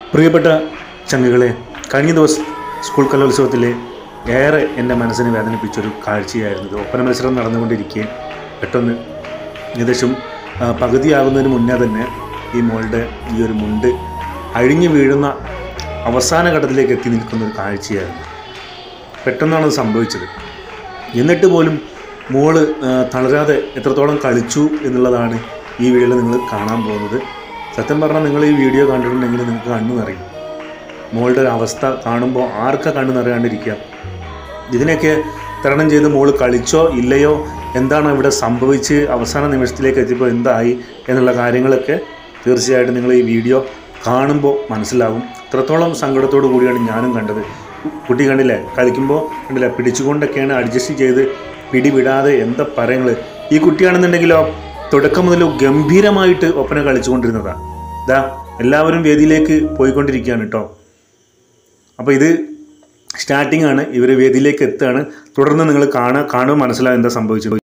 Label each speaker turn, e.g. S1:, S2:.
S1: പ്രിയപ്പെട്ട ചങ്ങുകളെ, കഴിഞ്ഞ ദിവസം സ്കൂൾ കലോത്സവത്തിലെ ഏറെ എൻ്റെ മനസ്സിനെ വേദനിപ്പിച്ചൊരു കാഴ്ചയായിരുന്നു. ഒപ്പന മത്സരം നടന്നുകൊണ്ടിരിക്കെ പെട്ടെന്ന് ഏകദേശം പകുതിയാകുന്നതിന് മുന്നേ തന്നെ ഈ മോളുടെ ഈ ഒരു മുണ്ട് അഴിഞ്ഞു വീഴുന്ന അവസാന ഘട്ടത്തിലേക്ക് എത്തി നിൽക്കുന്ന ഒരു കാഴ്ചയായിരുന്നു. പെട്ടെന്നാണ് സംഭവിച്ചത്. എന്നിട്ട് പോലും മോള് തളരാതെ എത്രത്തോളം കളിച്ചു എന്നുള്ളതാണ് ഈ വീഡിയോയിൽ നിങ്ങൾ കാണാൻ പോകുന്നത്. സത്യം പറഞ്ഞാൽ നിങ്ങൾ ഈ വീഡിയോ കണ്ടിട്ടുണ്ടെങ്കിൽ നിങ്ങൾക്ക് കണ്ണു നിറയും. മോളുടെ ഒരു അവസ്ഥ കാണുമ്പോൾ ആർക്കാ കണ്ണു നിറയാണ്ടിരിക്കുക? ഇതിനൊക്കെ തരണം ചെയ്ത് മോള് കളിച്ചോ ഇല്ലയോ, എന്താണ് ഇവിടെ സംഭവിച്ച് അവസാന നിമിഷത്തിലേക്ക് എത്തിയപ്പോൾ എന്തായി എന്നുള്ള കാര്യങ്ങളൊക്കെ തീർച്ചയായിട്ടും നിങ്ങൾ ഈ വീഡിയോ കാണുമ്പോൾ മനസ്സിലാകും. അത്രത്തോളം സങ്കടത്തോടു കൂടിയാണ് ഞാനും കണ്ടത്. കുട്ടി കണ്ടില്ലേ, കളിക്കുമ്പോൾ കണ്ടില്ലേ, പിടിച്ചുകൊണ്ടൊക്കെയാണ് അഡ്ജസ്റ്റ് ചെയ്ത് പിടിവിടാതെ എന്താ പറയുന്നത്. ഈ കുട്ടിയാണെന്നുണ്ടെങ്കിലോ തുടക്കം മുതൽ ഗംഭീരമായിട്ട് ഒപ്പന കളിച്ചുകൊണ്ടിരുന്നതാണ്. ഇതാ എല്ലാവരും വേദിയിലേക്ക് പോയിക്കൊണ്ടിരിക്കുകയാണ് കേട്ടോ. അപ്പോൾ ഇത് സ്റ്റാർട്ടിംഗ് ആണ്, ഇവർ വേദിയിലേക്ക് എത്തുകയാണ്. തുടർന്ന് നിങ്ങൾ കാണുമ്പോൾ മനസ്സിലാവും എന്താ സംഭവിച്ചത്.